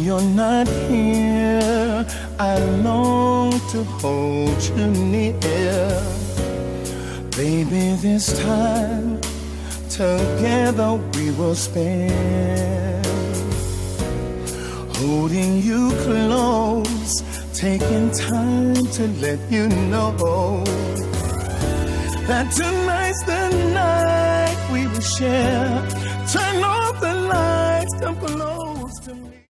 you're not here, I long to hold you near. Baby, this time together we will spend, holding you close, taking time to let you know that tonight's the night we will share. Turn off the lights, come below.